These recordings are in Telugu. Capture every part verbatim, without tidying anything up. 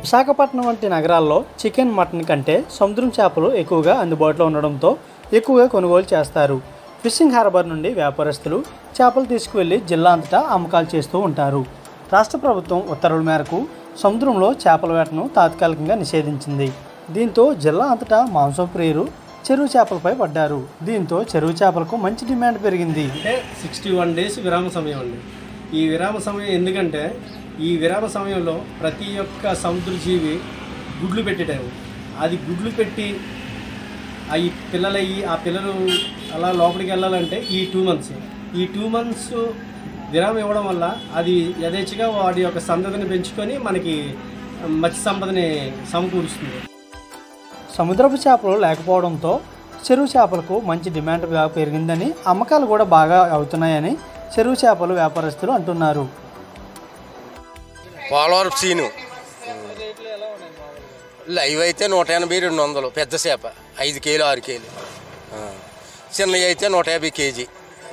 విశాఖపట్నం వంటి నగరాల్లో చికెన్, మటన్ కంటే సముద్రం చేపలు ఎక్కువగా అందుబాటులో ఉండడంతో ఎక్కువగా కొనుగోలు చేస్తారు. ఫిషింగ్ హార్బర్ నుండి వ్యాపారస్తులు చేపలు తీసుకువెళ్లి జిల్లా అంతటా అమ్మకాలు చేస్తూ ఉంటారు. రాష్ట్ర ప్రభుత్వం ఉత్తర్వుల మేరకు సముద్రంలో చేపల వేటను తాత్కాలికంగా నిషేధించింది. దీంతో జిల్లా అంతటా మాంసం ప్రియులు చెరువు చేపలపై పడ్డారు. దీంతో చెరువు చేపలకు మంచి డిమాండ్ పెరిగింది. అంటే సిక్స్టీ వన్ డేస్ విరామ సమయం అండి. ఈ విరామ సమయం ఎందుకంటే ఈ విరామ సమయంలో ప్రతి ఒక్క సముద్ర జీవి గుడ్లు పెట్టే టైం. అది గుడ్లు పెట్టి అవి పిల్లలయ్యి ఆ పిల్లలు అలా లోపలికి వెళ్ళాలంటే ఈ టూ మంత్స్ ఈ టూ మంత్స్ విరామం ఇవ్వడం వల్ల అది యథేచ్ఛగా వాటి యొక్క సంతతిని పెంచుకొని మనకి మత్స్య సంపదని సమకూరుస్తుంది. సముద్రపు చేపలు లేకపోవడంతో చెరువు చేపలకు మంచి డిమాండ్ పెరిగిందని, అమ్మకాలు కూడా బాగా అవుతున్నాయని చెరువు చేపలు వ్యాపారస్తులు అంటున్నారు. పోలవరం సీను లైవ్ అయితే నూట ఎనభై రెండు వందలు పెద్ద చేప, ఐదు కేలు ఆరు కేలు. చిన్నవి అయితే నూట యాభై కేజీ.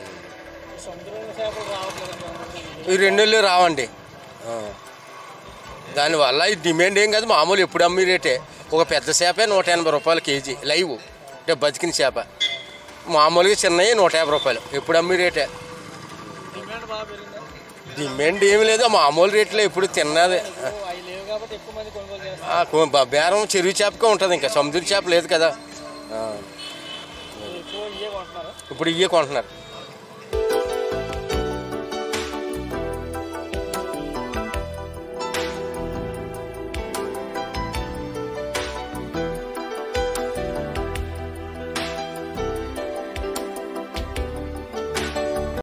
ఈ రెండు నెలలు రావండి. దానివల్ల ఈ డిమాండ్ ఏం కాదు, మామూలు ఎప్పుడు అమ్మి రేటే. ఒక పెద్ద చేపే నూట ఎనభై రూపాయలు కేజీ లైవ్, అంటే బతికిన చేప. మామూలుగా చిన్నవి నూట యాభై రూపాయలు ఎప్పుడు అమ్మి రేటే. డిమాండ్ ఏమి లేదు, మామూలు రేట్లో ఎప్పుడు తిన్నది. బేరం చెరువు చేపకే ఉంటుంది, ఇంకా సముద్ర చేప లేదు కదా. ఇప్పుడు ఇవే కొంటున్నారు.